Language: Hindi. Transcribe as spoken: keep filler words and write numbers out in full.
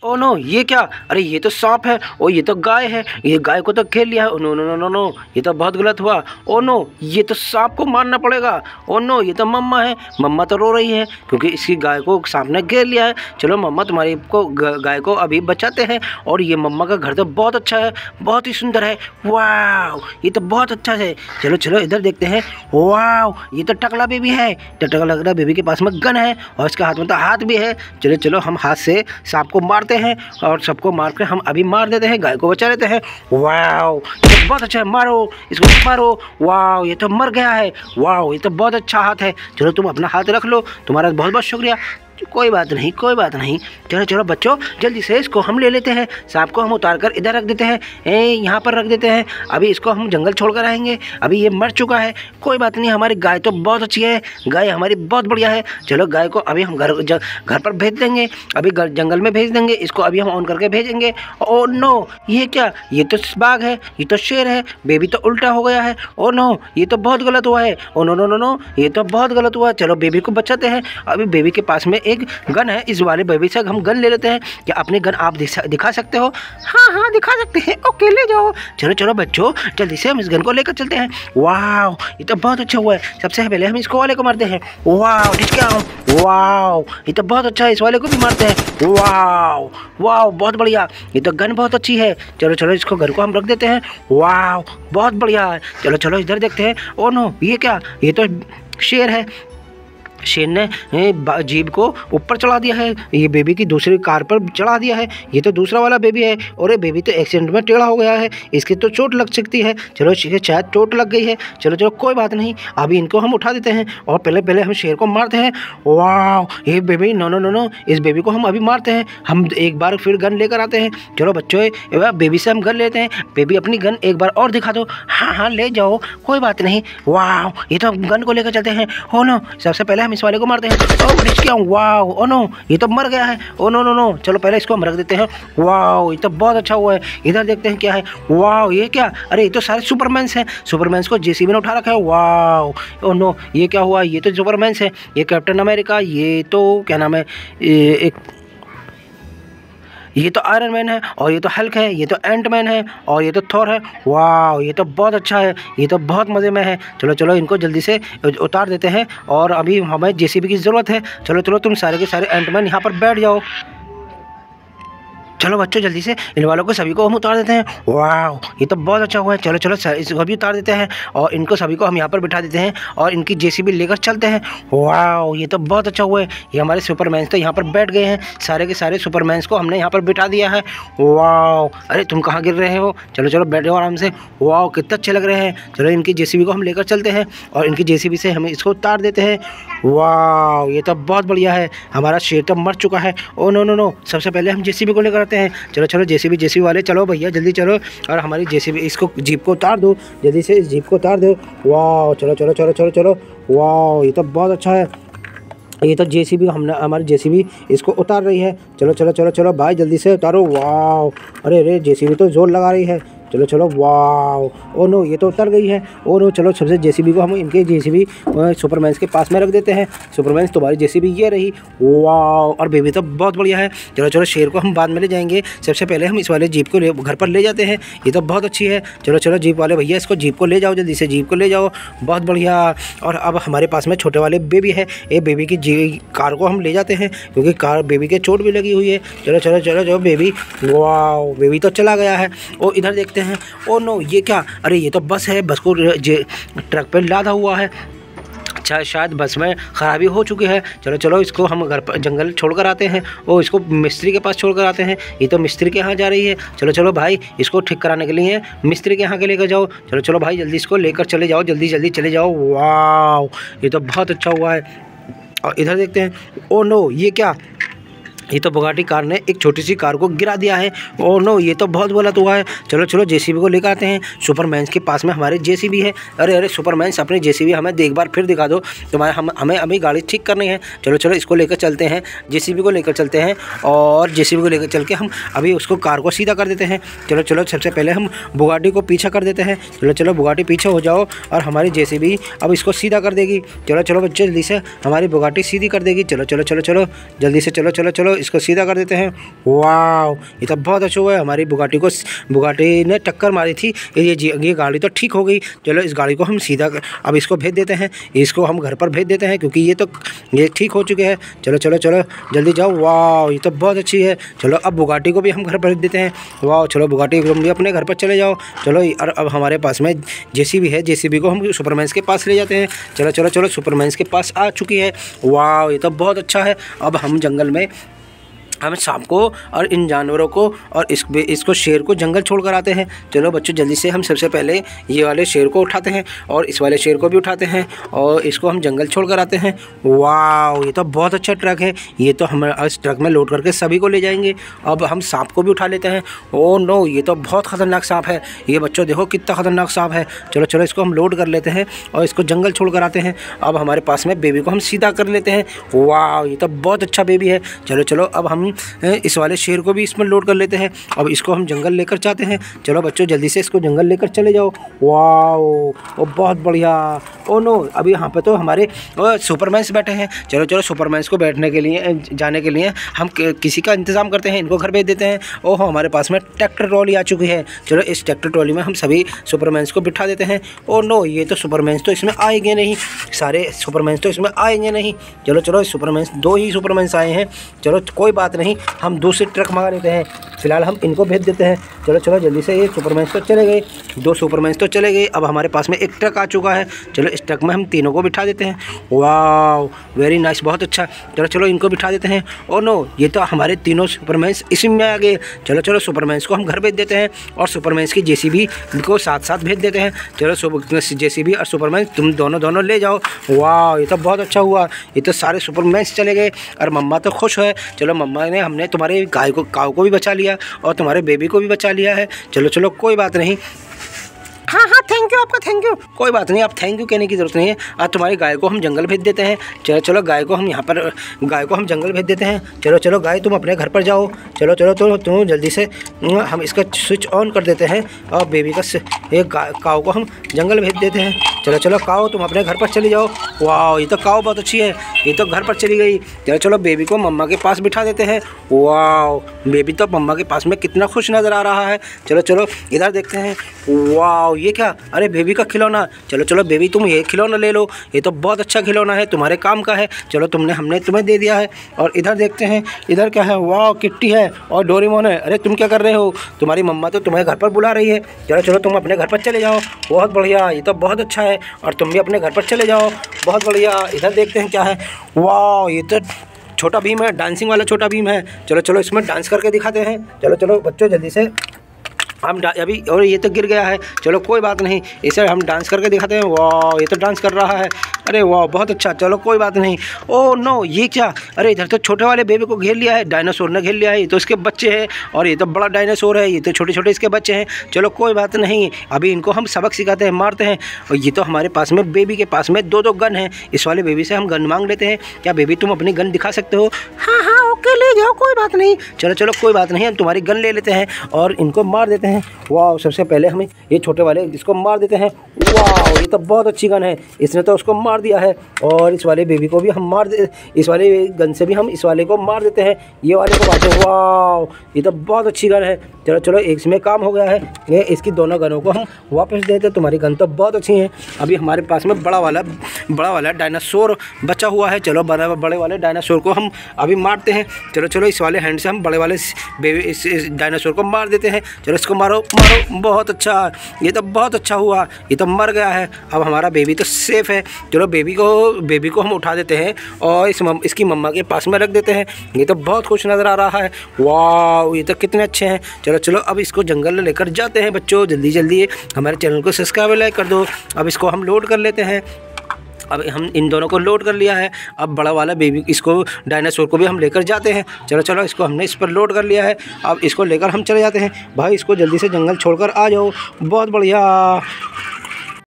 ओ नो, ये क्या? अरे ये तो सांप है। ओ ये तो गाय है। ये गाय को तो घेर लिया है। Oh no no no no no, ये तो बहुत गलत हुआ। ओ नो, ये तो सांप को मारना पड़ेगा। ओ नो, ये तो मम्मा है। मम्मा तो रो रही है क्योंकि इसकी गाय को सांप ने घेर लिया है। चलो मम्मा तुम्हारी को गाय को अभी बचाते हैं। और ये मम्मा का घर तो बहुत अच्छा है, बहुत ही सुंदर है। वाह, ये तो बहुत अच्छा है। चलो चलो इधर देखते हैं। वाह, ये तो टकला बेबी है। तो टकला बेबी के पास में गन है और इसके हाथ में तो हाथ भी है। चलो चलो हम हाथ से सांप को मारते हैं और सबको मार कर हम अभी मार देते हैं, गाय को बचा लेते हैं। वाओ, ये तो बहुत अच्छा है। मारो इसको, मारो। वाओ, ये तो मर गया है। वाओ, ये तो बहुत अच्छा हाथ है। चलो तुम अपना हाथ रख लो, तुम्हारा बहुत बहुत शुक्रिया। कोई बात नहीं, कोई बात नहीं। चलो चलो बच्चों, जल्दी से इसको हम ले लेते हैं। सांप को हम उतार कर इधर रख देते हैं, ए यहाँ पर रख देते हैं। अभी इसको हम जंगल छोड़ कर आएंगे। अभी ये मर चुका है, कोई बात नहीं। हमारी गाय तो बहुत अच्छी है, गाय हमारी बहुत बढ़िया है। चलो गाय को अभी हम घर घर पर भेज देंगे, अभी जंगल में भेज देंगे। इसको अभी हम ऑन करके भेजेंगे। ओ नो, ये क्या? ये तो बाघ है, ये तो शेर है। बेबी तो उल्टा हो गया है। ओ नो, ये तो बहुत गलत हुआ है। Oh no no no no, ये तो बहुत गलत हुआ। चलो बेबी को बचाते हैं। अभी बेबी के पास में एक गन है, इस वाले बेबी से हम गन ले लेते हैं। क्या अपनी गन आप दिखा सकते हो? हाँ हाँ दिखा सकते हैं। ओके ले जाओ। चलो चलो बच्चों, जल्दी से हम इस गन को लेकर चलते हैं। वाह, ये तो बहुत अच्छा हुआ है। सबसे पहले हम इसको वाले को मारते हैं। वाह, क्या? वाह, ये तो बहुत अच्छा है। इस वाले को भी मारते हैं। वाह वाह, बहुत बढ़िया। ये तो गन बहुत अच्छी है। चलो चलो इसको गन को हम रख देते हैं। वाह, बहुत बढ़िया है। चलो चलो इधर देखते हैं। ओ नो, ये क्या? ये तो शेर है। शेर ने जीप को ऊपर चढ़ा दिया है, ये बेबी की दूसरी कार पर चढ़ा दिया है। ये तो दूसरा वाला बेबी है और ये बेबी तो एक्सीडेंट में टेढ़ा हो गया है, इसकी तो चोट लग सकती है। चलो शायद चोट लग गई है। चलो चलो कोई बात नहीं, अभी इनको हम उठा देते हैं और पहले पहले हम शेर को मारते हैं। वाह, ये baby, no no no no, इस बेबी को हम अभी मारते हैं। हम एक बार फिर गन लेकर आते हैं। चलो बच्चों, बेबी से हम गन लेते हैं। बेबी अपनी गन एक बार और दिखा दो। हाँ हाँ ले जाओ, कोई बात नहीं। वाह, ये तो गन को लेकर चलते हैं। हो नो, सबसे पहले हम इस वाले को मारते हैं। ओ क्या? वाह, ओ नो, ये तो मर गया है। ओ नो नो नो, चलो पहले इसको हम रख देते हैं। वाह, ये तो बहुत अच्छा हुआ है। इधर देखते हैं क्या है। वाह, ये क्या? अरे ये तो सारे सुपरमैन्स हैं। सुपरमैन्स को जेसीबी ने उठा रखा है। वाह, ओ नो, ये क्या हुआ? ये तो सुपरमैन्स है। ये कैप्टन अमेरिका, ये तो क्या नाम है, एक ये तो आयरन मैन है और ये तो हल्क है, ये तो एंट मैन है और ये तो थॉर है। वाह, ये तो बहुत अच्छा है, ये तो बहुत मज़े में है। चलो चलो इनको जल्दी से उतार देते हैं और अभी हमें जेसीबी की ज़रूरत है। चलो चलो तुम सारे के सारे एंट मैन यहाँ पर बैठ जाओ। चलो बच्चों, जल्दी से इन वालों को सभी को हम उतार देते हैं। वाह, ये तो बहुत अच्छा हुआ है। चलो चलो इसको भी उतार देते हैं और इनको सभी को हम यहाँ पर बिठा देते हैं और इनकी जेसीबी लेकर चलते हैं। वाह, ये तो बहुत अच्छा हुआ है। ये हमारे सुपरमैन्स तो यहाँ पर बैठ गए हैं। सारे के सारे सुपरमैन्स को हमने यहाँ पर बिठा दिया है। वाह, अरे तुम कहाँ गिर रहे हो? चलो चलो बैठ जाओ आराम से। वाह, कितने अच्छे लग रहे हैं। चलो इनकी जेसीबी को हम लेकर चलते हैं और इनकी जेसीबी से हम इसको उतार देते हैं। वाह, ये तो बहुत बढ़िया है। हमारा शेर तो मर चुका है। ओ नो नो नो, सबसे पहले हम जेसीबी को लेकर आते हैं। चलो चलो जेसीबी जेसीबी वाले, चलो भैया जल्दी चलो और हमारी जेसीबी, इसको जीप को उतार दो। जल्दी से इस जीप को उतार दो। वाह, चलो चलो चलो चलो चलो। वाह, ये तो बहुत अच्छा है। ये तो जेसीबी, हमने हमारी जेसीबी इसको उतार रही है। चलो चलो चलो चलो भाई, जल्दी से उतारो। वाह, अरे अरे जेसीबी तो जोर लगा रही है। चलो चलो। वाह, ओ नो, ये तो उतर गई है। ओ नो, चलो सबसे जेसीबी को हम इनके जेसीबी सुपरमैन्स के पास में रख देते हैं। सुपरमैन्स तुम्हारी जेसीबी ये रही। वाह, और बेबी तो बहुत बढ़िया है। चलो चलो शेर को हम बाद में ले जाएंगे, सबसे पहले हम इस वाले जीप को ले घर पर ले जाते हैं। ये तो बहुत अच्छी है। चलो चलो जीप वाले भैया, इसको जीप को ले जाओ, जल्दी से जीप को ले जाओ। बहुत बढ़िया। और अब हमारे पास में छोटे वाले बेबी है। ये बेबी की जी कार को हम ले जाते हैं क्योंकि कार बेबी के चोट भी लगी हुई है। चलो चलो चलो चलो बेबी। वाह, बेबी तो चला गया है। और इधर देखते हैं। ओ नो, ये क्या? अरे ये तो बस है, बस को ट्रक पे लादा हुआ है। अच्छा, शायद बस में ख़राबी हो चुकी है। चलो चलो इसको हम घर पर जंगल छोड़ कर आते हैं और इसको मिस्त्री के पास छोड़ कर आते हैं। ये तो मिस्त्री के यहाँ जा रही है। चलो चलो भाई, इसको ठीक कराने के लिए मिस्त्री के यहाँ के लेकर जाओ। चलो चलो भाई, जल्दी इसको लेकर चले जाओ, जल्दी जल्दी चले जाओ। वाह, ये तो बहुत अच्छा हुआ है। और इधर देखते हैं। ओ नो, ये क्या? ये तो बुगाटी कार ने एक छोटी सी कार को गिरा दिया है। ओह नो, ये तो बहुत गलत हुआ है। चलो चलो जेसीबी को लेकर आते हैं। सुपरमैन्स के पास में हमारे जेसीबी है। अरे अरे सुपरमैन्स, अपनी जेसीबी हमें एक बार फिर दिखा दो। तुम्हारे हम हमें अभी गाड़ी ठीक करनी है। चलो चलो इसको लेकर चलते हैं, जेसीबी को लेकर चलते हैं और जेसीबी को लेकर चल के हम अभी उसको कार को सीधा कर देते हैं। चलो चलो सबसे पहले हम बुगाटी को पीछा कर देते हैं। चलो चलो बुगाटी पीछे हो जाओ और हमारी जेसीबी अब इसको सीधा कर देगी। चलो चलो बच्चे, जल्दी से हमारी बुगाटी सीधी कर देगी। चलो चलो चलो चलो जल्दी से, चलो चलो चलो इसको सीधा कर देते हैं। वाह, ये तो बहुत अच्छा हुआ है। हमारी बुगाटी को बुगाटी ने टक्कर मारी थी, ये ये गाड़ी तो ठीक हो गई। चलो इस गाड़ी को हम सीधा कर, अब इसको भेज देते हैं, इसको हम घर पर भेज देते हैं क्योंकि ये तो ये ठीक हो चुके हैं। चलो चलो चलो जल्दी जाओ। वाह, ये तो बहुत अच्छी है। चलो अब बुगाटी को भी हम घर पर भेज देते हैं। वाह, चलो बुगाटी तुम भी अपने घर पर चले जाओ। चलो और अब हमारे पास में जेसीबी है, जेसीबी को हम सुपरमैन के पास ले जाते हैं। चलो चलो चलो सुपरमैन के पास आ चुकी है। वाह, ये तो बहुत अच्छा है। अब हम जंगल में हम सांप को और इन जानवरों को और इस इसको शेर को जंगल छोड़ कर आते हैं। चलो बच्चों जल्दी से हम सबसे पहले ये वाले शेर को उठाते हैं और इस वाले शेर को भी उठाते हैं और इसको हम जंगल छोड़ कर आते हैं। वाह, ये तो बहुत अच्छा ट्रक है। ये तो हम इस ट्रक में लोड करके सभी को ले जाएंगे। अब हम सांप को भी उठा लेते हैं। ओह नो, ये तो बहुत ख़तरनाक सांप है। ये बच्चों देखो कितना ख़तरनाक सांप है। चलो चलो इसको हम लोड कर लेते हैं और इसको जंगल छोड़ कर आते हैं। अब हमारे पास में बेबी को हम सीधा कर लेते हैं। वाह, ये तो बहुत अच्छा बेबी है। चलो चलो अब हम इस वाले शेर को भी इसमें लोड कर लेते हैं। अब इसको हम जंगल लेकर जाते हैं। चलो बच्चों जल्दी से इसको जंगल लेकर चले जाओ। वाह, ओ बहुत बढ़िया। ओ नो, अभी यहाँ पे तो हमारे सुपरमैन्स बैठे हैं। चलो चलो सुपरमैन्स को बैठने के लिए जाने के लिए हम किसी का इंतज़ाम करते हैं, इनको घर भेज देते हैं। ओहो, हमारे पास में ट्रैक्टर ट्रॉली आ चुकी है। चलो इस ट्रैक्टर ट्रॉली में हम सभी सुपरमैन्स को बिठा देते हैं। ओ नो, ये तो सुपरमैन्स तो इसमें आएंगे नहीं, सारे सुपरमैन्स तो इसमें आएंगे नहीं। चलो चलो सुपरमैन्स, दो ही सुपरमैन्स आए हैं। चलो कोई बात नहीं, हम दूसरे ट्रक मंगा लेते हैं। फिलहाल हम इनको भेज देते हैं। चलो चलो जल्दी से, ये सुपरमैन तो चले गए, दो सुपरमैन तो चले गए। अब हमारे पास में एक ट्रक आ चुका है। चलो इस ट्रक में हम तीनों को बिठा देते हैं। वाह, वेरी नाइस, बहुत अच्छा। चलो चलो इनको बिठा देते हैं। ओ नो, ये तो हमारे तीनों सुपरमैन्स इसी में आ गए। चलो चलो सुपरमैन्स को हम घर भेज देते हैं और सुपरमैन्स की जेसीबी को साथ साथ भेज देते हैं। चलो जेसीबी और सुपरमैन तुम दोनों दोनों ले जाओ। वाह, ये तो बहुत अच्छा हुआ। ये तो सारे सुपरमैन्स चले गए और मम्मा तो खुश है। चलो मम्मा ने, हमने तुम्हारे गाय को काऊ को भी बचा लिया और तुम्हारे बेबी को भी बचा लिया है। चलो चलो कोई बात नहीं। हाँ हाँ, थैंक यू आपका, थैंक यू। कोई बात नहीं, आप थैंक यू कहने की ज़रूरत नहीं है। आज तुम्हारी गाय को हम जंगल भेज देते हैं। चलो चलो गाय को हम यहाँ पर गाय को हम जंगल भेज देते हैं। चलो चलो गाय तुम अपने घर पर जाओ। चलो चलो तो तुम जल्दी से हम इसका स्विच ऑन कर देते हैं और बेबी का एक काऊ को हम जंगल भेज देते हैं। चलो चलो काऊ तुम अपने घर पर चली जाओ। वाह, ये तो काऊ बहुत अच्छी है, ये तो घर पर चली गई। चलो चलो बेबी को मम्मा के पास बिठा देते हैं। वाह, बेबी तो मम्मा के पास में कितना खुश नज़र आ रहा है। चलो चलो इधर देखते हैं। वाह, ये क्या, अरे बेबी का खिलौना। चलो चलो बेबी तुम ये खिलौना ले लो, ये तो बहुत अच्छा खिलौना है, तुम्हारे काम का है। चलो तुमने हमने तुम्हें दे दिया है। और इधर देखते हैं, इधर क्या है। वाह, किट्टी है और डोरेमोन है। अरे तुम क्या कर रहे हो, तुम्हारी मम्मा तो तुम्हें घर पर बुला रही है। चलो चलो तुम अपने घर पर चले जाओ। बहुत बढ़िया, ये तो बहुत अच्छा है और तुम भी अपने घर पर चले जाओ। बहुत बढ़िया। इधर देखते हैं क्या है। वाह, ये तो छोटा भीम है, डांसिंग वाला छोटा भीम है। चलो चलो इसमें डांस करके दिखाते हैं। चलो चलो बच्चों जल्दी से हम अभी, और ये तो गिर गया है। चलो कोई बात नहीं, इसे हम डांस करके दिखाते हैं। वाह, ये तो डांस कर रहा है। अरे वाह, बहुत अच्छा। चलो कोई बात नहीं। ओह नो, ये क्या, अरे इधर तो छोटे वाले बेबी को घेर लिया है, डायनासोर ने घेर लिया है। ये तो इसके बच्चे हैं और ये तो बड़ा डायनासोर है, ये तो छोटे छोटे इसके बच्चे हैं। चलो कोई बात नहीं, अभी इनको हम सबक सिखाते हैं, मारते हैं। और ये तो हमारे पास में बेबी के पास में दो दो गन है। इस वाले बेबी से हम गन मांग लेते हैं। क्या बेबी तुम अपनी गन दिखा सकते हो? हाँ हाँ, ओके ले जाओ, कोई बात नहीं। चलो चलो कोई बात नहीं, हम तुम्हारी गन ले लेते हैं और इनको मार देते हैं। वाह, सबसे पहले हमें ये छोटे वाले इसको मार देते हैं। वाह, ये तो बहुत अच्छी गन है, इसने तो उसको मार दिया है। और इस वाले बेबी को भी हम मार दे, इस वाले गन से भी हम इस वाले को मार देते हैं। ये वाले को मारते हैं। वाह, ये तो बहुत अच्छी गन है। चलो चलो इसमें काम हो गया है। ये इसकी दोनों गनों को हम वापस देते। तुम्हारी गन तो बहुत अच्छी है। अभी हमारे पास में बड़ा वाला बड़ा वाला डायनासोर बचा हुआ है। चलो बड़े बड़े वाले डायनासोर को हम अभी मारते हैं। चलो चलो इस वाले हैंड से हम बड़े वाले बेबी इस, इस डायनासोर को मार देते हैं। चलो इसको मारो मारो, बहुत अच्छा, ये तो बहुत अच्छा हुआ, ये तो मर गया है। अब हमारा बेबी तो सेफ़ है। चलो बेबी को बेबी को हम उठा देते हैं और इस मम, इसकी मम्मा के पास में रख देते हैं। ये तो बहुत खुश नज़र आ रहा है। वाह, ये तो कितने अच्छे हैं। चलो चलो अब इसको जंगल में लेकर जाते हैं। बच्चों जल्दी जल्दी हमारे चैनल को सब्सक्राइब लाइक कर दो। अब इसको हम लोड कर लेते हैं। अब हम इन दोनों को लोड कर लिया है। अब बड़ा वाला बेबी इसको डायनासोर को भी हम लेकर जाते हैं। चलो चलो इसको हमने इस पर लोड कर लिया है। अब इसको लेकर हम चले जाते हैं। भाई इसको जल्दी से जंगल छोड़कर आ जाओ। बहुत बढ़िया।